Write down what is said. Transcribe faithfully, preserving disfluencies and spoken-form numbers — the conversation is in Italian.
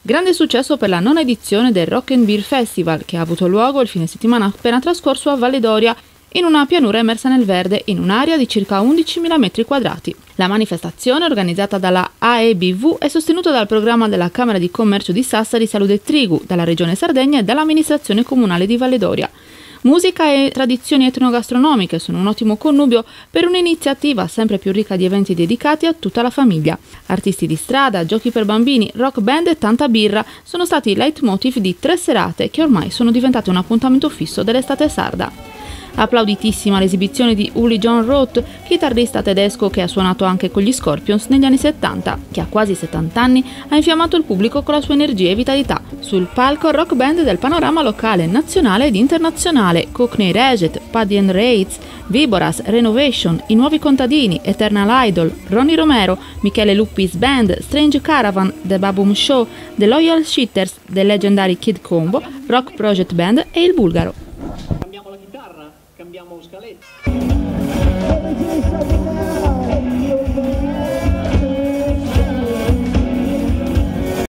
Grande successo per la nona edizione del Rock and Beer Festival, che ha avuto luogo il fine settimana appena trascorso a Valle d'Oria, in una pianura immersa nel verde, in un'area di circa undicimila metri quadrati. La manifestazione, organizzata dalla A E B V, è sostenuta dal programma della Camera di Commercio di Sassari Salute e Trigu, dalla Regione Sardegna e dall'amministrazione comunale di Valle d'Oria. Musica e tradizioni etnogastronomiche sono un ottimo connubio per un'iniziativa sempre più ricca di eventi dedicati a tutta la famiglia. Artisti di strada, giochi per bambini, rock band e tanta birra sono stati i leitmotiv di tre serate che ormai sono diventate un appuntamento fisso dell'estate sarda. Applauditissima l'esibizione di Uli John Roth, chitarrista tedesco che ha suonato anche con gli Scorpions negli anni settanta, che a quasi settanta anni ha infiammato il pubblico con la sua energia e vitalità. Sul palco rock band del panorama locale, nazionale ed internazionale, Cockney Reject, Paddy and Rates, Viboras, Renovation, I Nuovi Contadini, Eternal Idol, Ronnie Romero, Michele Luppi's Band, Strange Caravan, The Baboom Show, The Loyal Shitters, The Legendary Kid Combo, Rock Project Band e il Bulgaro. Cambiamo la chitarra, cambiamo scaletta.